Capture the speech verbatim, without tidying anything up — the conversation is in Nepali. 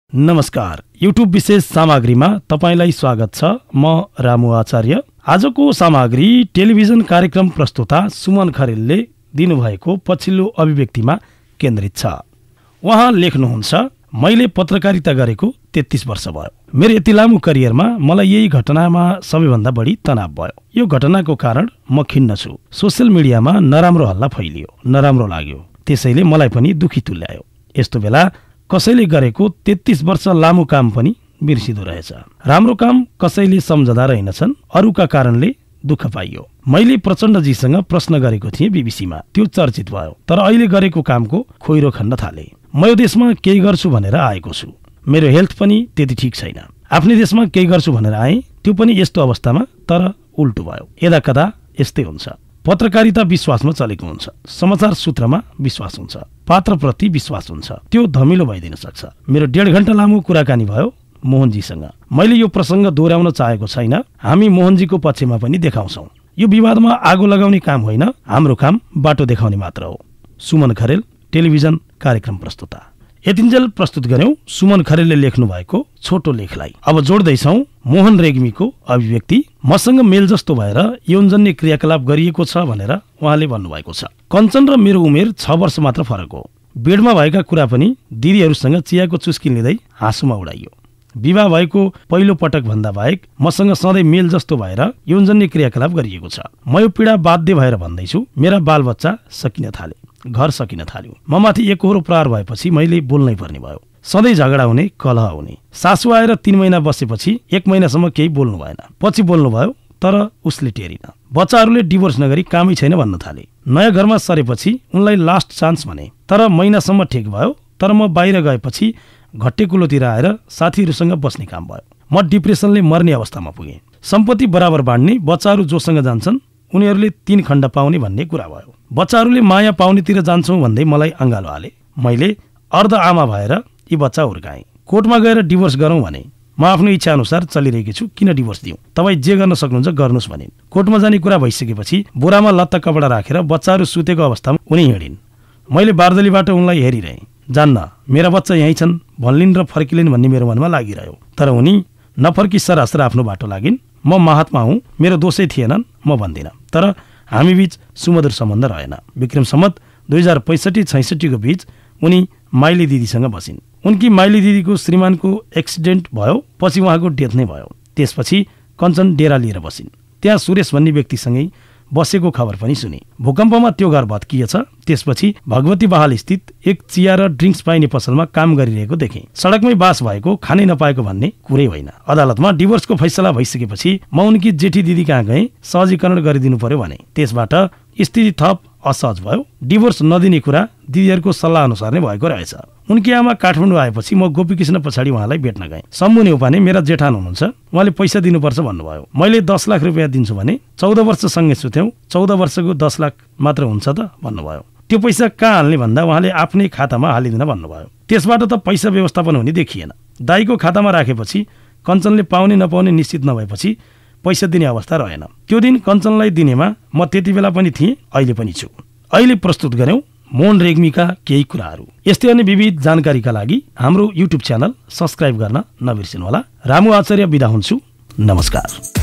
नमस्कार, युट्युब विशेष सामग्रीमा तपाईलाई स्वागत छ। म रामु आचार्य। आजको सामग्री टेलिभिजन कार्यक्रम प्रस्तुता सुमन खरेलले दिनुभएको पछिल्लो अभिव्यक्तिमा केन्द्रित छ। उहाँ लेख्नुहुन्छ, मैले पत्रकारिता गरेको तेत्तीस वर्ष भयो। मेरो यति लामो करियरमा मलाई यही घटनामा सबैभन्दा बढी तनाव भयो। यो घटनाको कारण म खिन्न छु। सोशल मिडियामा नराम्रो हल्ला फैलियो, नराम्रो लाग्यो, त्यसैले मलाई पनि दुखी तुल्यायो। यस्तो बेला कसैले गरेको तेत्तीस वर्ष लामो काम पनि बिर्सिदो रहेछ। राम्रो काम कसैले सम्झदा रहेनछन्, अरूका कारणले दुःख पाइयो। मैले प्रचण्डजीसँग प्रश्न गरेको थिएँ बीबीसीमा, त्यो चर्चित भयो। तर अहिले गरेको कामको खोइरो खन्न थाले। म यो देशमा केही गर्छु भनेर आएको छु। मेरो हेल्थ पनि त्यति ठिक छैन। आफ्नै देशमा केही गर्छु भनेर आएँ, त्यो पनि यस्तो अवस्थामा, तर उल्टो भयो। यदा कदा यस्तै हुन्छ। पत्रकारिता विश्वासमा चलेको हुन्छ, समाचार सूत्रमा विश्वास हुन्छ, पात्रप्रति विश्वास हुन्छ, त्यो धमिलो भइदिन सक्छ। मेरो डेढ घण्टा लामो कुराकानी भयो मोहनजीसँग। मैले यो प्रसङ्ग दोहोऱ्याउन चाहेको छैन। हामी मोहनजीको पक्षमा पनि देखाउँछौँ। यो विवादमा आगो लगाउने काम होइन, हाम्रो काम बाटो देखाउने मात्र हो। सुमन खरेल, टेलिभिजन कार्यक्रम प्रस्तुता। यतिन्जेल प्रस्तुत गर्यौं सुमन खरेलले लेख्नु भएको छोटो लेखलाई। अब जोड्दैछौं मोहन रेग्मीको अभिव्यक्ति। मसँग मेल जस्तो भएर यौनजन्य क्रियाकलाप गरिएको छ भनेर उहाँले भन्नुभएको छ। कञ्चन र मेरो उमेर छ वर्ष मात्र फरक हो। बेडमा भएका कुरा पनि दिदीहरूसँग चियाको चुस्की लिँदै हाँसुमा उडाइयो। विवाह भएको पहिलो पटक भन्दा बाहेक मसँग सधैँ मेल जस्तो भएर यौनजन्य क्रियाकलाप गरिएको छ। म यो पीडा बाध्य भएर भन्दैछु। मेरा बालबच्चा सकिन थाले, घर सकिन थाल्यो। म माथि एकहोरो प्रहार भएपछि मैले बोल्नै पर्ने भयो। सधैँ झगडा हुने, कलह हुने। सासु आएर तीन महिना बसेपछि एक महिनासम्म केही बोल्नु भएन। पछि बोल्नु भयो, तर उसले टेरिन। बच्चाहरूले डिभोर्स नगरी कामै छैन भन्न थाले। नयाँ घरमा सरेपछि उनलाई लास्ट चान्स भने, तर महिनासम्म ठिक भयो। तर म बाहिर गएपछि घट्टे कुलोतिर आएर साथीहरूसँग बस्ने काम भयो। म डिप्रेसनले मर्ने अवस्थामा पुगेँ। सम्पत्ति बराबर बाँड्ने, बच्चाहरू जोसँग जान्छन् उनीहरूले तीन खण्ड पाउने भन्ने कुरा भयो। बच्चाहरूले माया पाउनेतिर जान्छौँ भन्दै मलाई अँगालो हाले। मैले अर्ध आमा भएर यी बच्चा हुर्काएँ। कोर्टमा गएर डिभोर्स गरौँ भने म आफ्नो इच्छा अनुसार चलिरहेकी छु, किन डिभोर्स दिउँ? तपाईँ जे गर्न सक्नुहुन्छ गर्नुहोस् भनिन्। कोर्टमा जाने कुरा भइसकेपछि बोरामा लत्ता कपडा राखेर बच्चाहरू सुतेको अवस्थामा उनी हिँडिन्। मैले बारदलीबाट उनलाई हेरिरहेँ। जान्न, मेरा बच्चा यहीँ छन् भन्लिन् र फर्किलिन् भन्ने मेरो मनमा लागिरह्यो। तर उनी नफर्की सरासर आफ्नो बाटो लागिन्। म महात्मा हुँ, मेरो दोषै थिएनन्, म भन्दिनँ। तर हामी बीच सुमधुर सम्बन्ध रहेन। विक्रम सम्मत दुई हजार पैँसठी छैसठीको बीच उनी माइली दिदीसँग बसिन्। उनकी माइली दिदीको श्रीमानको एक्सिडेन्ट भयो, पछि उहाँको डेथ नै भयो। त्यसपछि कञ्चन डेरा लिएर बसिन्। त्यहाँ सुरेश भन्ने व्यक्तिसँगै बसेको खबर पनि सुने। भूकम्पमा त्यो घर भत्किएछ। त्यसपछि भगवती बहाल स्थित एक चिया र ड्रिङ्क्स पाइने पसलमा काम गरिरहेको देखेँ। सडकमै बास भएको, खानै नपाएको भन्ने कुरै होइन। अदालतमा डिभोर्सको फैसला भइसकेपछि म उनकी जेठी दिदी कहाँ गएँ, सहजीकरण गरिदिनु पर्यो भने। त्यसबाट स्थिति थप असहज भयो। डिभोर्स नदिने कुरा दिदीहरूको सल्लाह अनुसार नै भएको रहेछ। उनकी आमा काठमाडौँ आएपछि म गोपीकृष्ण पछाडि उहाँलाई भेट्न गएँ। शम्भु नेउपाने मेरा जेठान हुनुहुन्छ, उहाँले पैसा दिनुपर्छ भन्नुभयो। मैले दस लाख रुपियाँ दिन्छु भने चौध वर्ष सँगै सुत्यौँ, चौध वर्षको दस लाख मात्र हुन्छ त भन्नुभयो। त्यो पैसा कहाँ हाल्ने भन्दा उहाँले आफ्नै खातामा हालिदिन भन्नुभयो। त्यसबाट त पैसा व्यवस्थापन हुने देखिएन। दाईको खातामा राखेपछि कञ्चनले पाउने नपाउने निश्चित नभएपछि पैसा दिने अवस्था रहेन। त्यो दिन कञ्चनलाई दिनेमा म त्यति बेला पनि थिएँ, अहिले पनि छु। अहिले प्रस्तुत गर्यौं मोहन रेग्मीका केही कुराहरू। यस्तै अन्य विविध जानकारीका लागि हाम्रो युट्युब च्यानल सब्स्क्राइब गर्न नबिर्सिनुहोला। रामु आचार्य बिदा हुन्छु। नमस्कार।